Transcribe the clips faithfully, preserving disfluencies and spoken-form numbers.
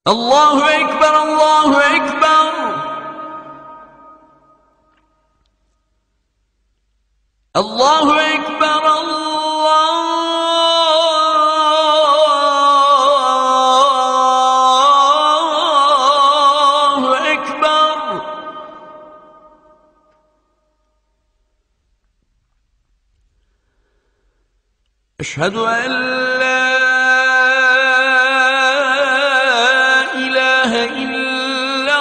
الله أكبر الله أكبر. الله أكبر الله أكبر. أشهد أن لا إله إلا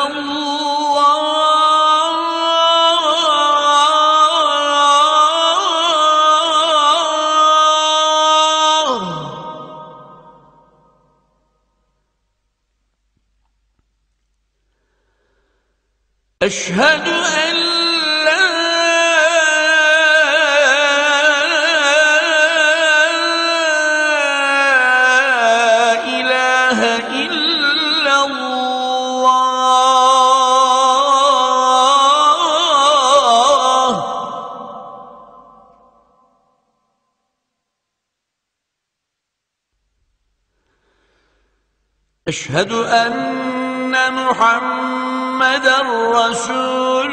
الله. أشهد أن لا إله إلا الله. أشهد أن محمدًا رسول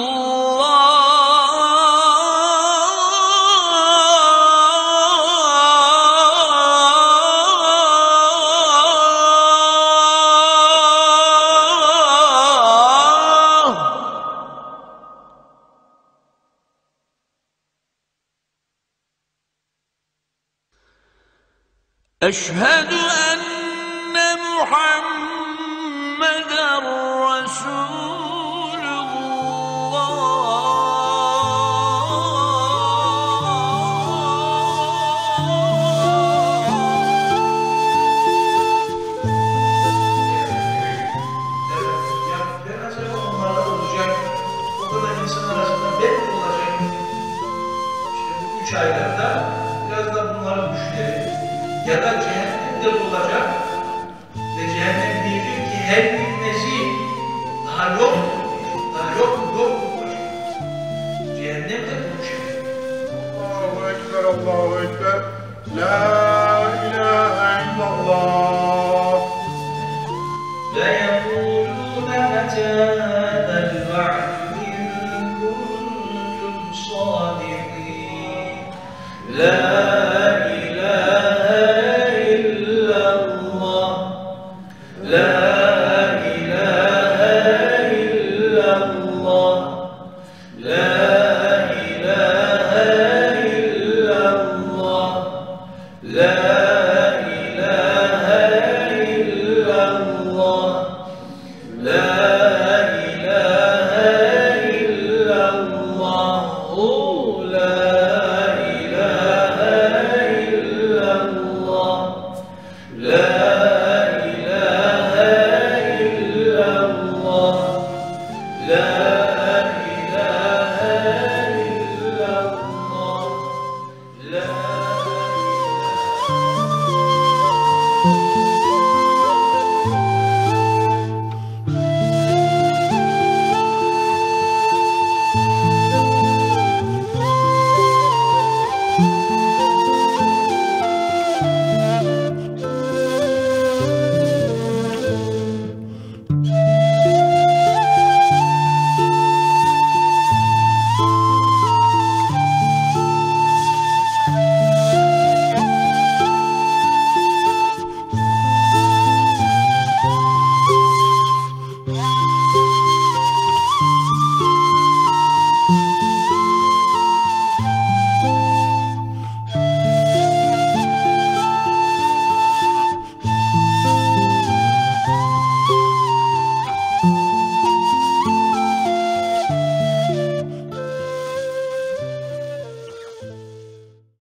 الله. أشهد أن محمدًا رسول aylarda biraz da bunların güçleri ya da cehennemde olacak ve cehennem diyecek ki her bilmesi daha yok, daha yok, yok olacak. Cehennemde konuşacak. Allahu Ekber, Allahu Ekber. La ilahe illallah. Ve yekulûne metâ zel va'd in kuntum sâdiqîn. La ilahe illallah. La ilahe illallah. La ilahe illallah. La ilahe illallah.